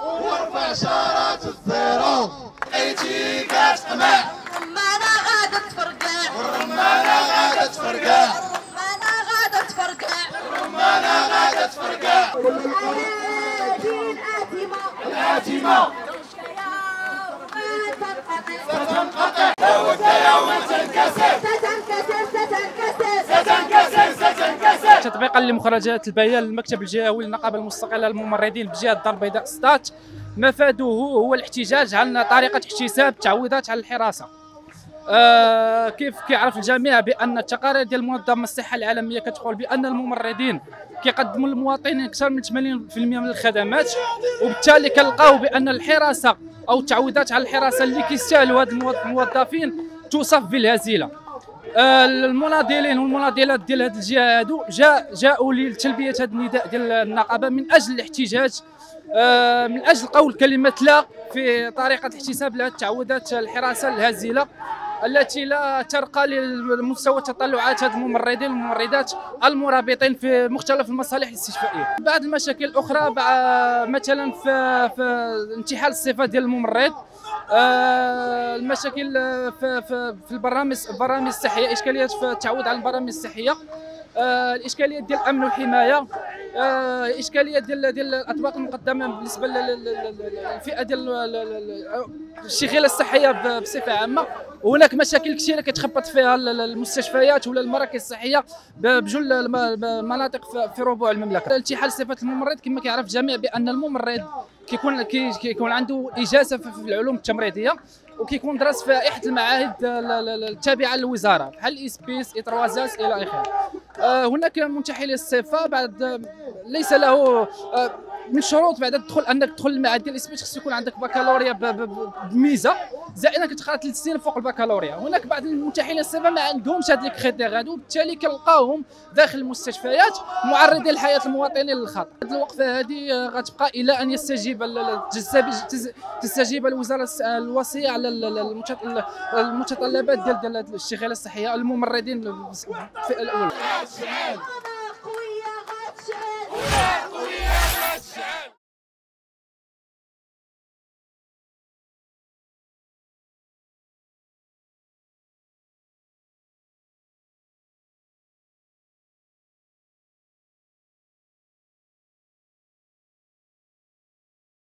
ورفع شارات الزيرو حيتي كتقمع الرمانة غادا تفرقع والرمانة غادا تفرقع الرمانة غادا تفرقع الرمانة غادا تفرقع الأيادي الآتمة ستنقطع لابد يوما تنكسر تطبيقا لمخرجات البيان للمكتب الجهوي للنقابه المستقله للممرضين بجهه الدار البيضاء سطات، مفاده هو الاحتجاج على طريقه احتساب التعويضات على الحراسه. كيف كيعرف الجميع بان التقارير ديال منظمه الصحه العالميه كتقول بان الممرضين كيقدموا للمواطنين اكثر من 80% من الخدمات، وبالتالي كنلقاو بان الحراسه او التعويضات على الحراسه اللي كيستاهلوا هاد الموظفين توصف بالهزيله. المناضلين والمناضلات ديال هذه الجهه هادو جاءوا لتلبيه هذا النداء ديال النقابه من اجل الاحتجاج، من اجل قول كلمه لا في طريقه احتساب لهذه التعويضات الحراسه الهزيله التي لا ترقى لمستوى تطلعات هذه الممرضين والممرضات المرابطين في مختلف المصالح الاستشفائيه. بعض المشاكل الاخرى مثلا في انتحال الصفه ديال الممرض، المشاكل في البرامج الصحيه، اشكاليات في التعويض على البرامج الصحيه، الاشكاليات ديال الامن والحمايه، اشكاليات ديال الاطباق المقدمه بالنسبه للفئه ديال الشغيله الصحيه بصفه عامه. وهناك مشاكل كثيره كتخبط فيها المستشفيات ولا المراكز الصحيه بجل المناطق في ربوع المملكه. التحال صفه الممرض كما كيعرف الجميع بان الممرض كيكون عنده اجازه في العلوم التمريضيه، وكيكون درس في احد المعاهد التابعه للوزاره بحال اسبيس اطروازاس الى اخره. هناك منتحلي الصفه بعد ليس له من شروط بعد الدخول انك تدخل المعهد ديال الاسبيس خص يكون عندك بكالوريا بميزه زائد كتقرا 3 سنين فوق البكالوريا. هناك بعض المنتحلين الصفه ما عندهمش هاد لي كريتير هادو، بالتالي كنلقاوهم داخل المستشفيات معرضين لحياه المواطنين للخطر. هذه الوقفه هذه غتبقى الى ان تستجيب الوزاره الوصيه على المتطلبات ديال الشغيله الصحيه الممرضين في الاول.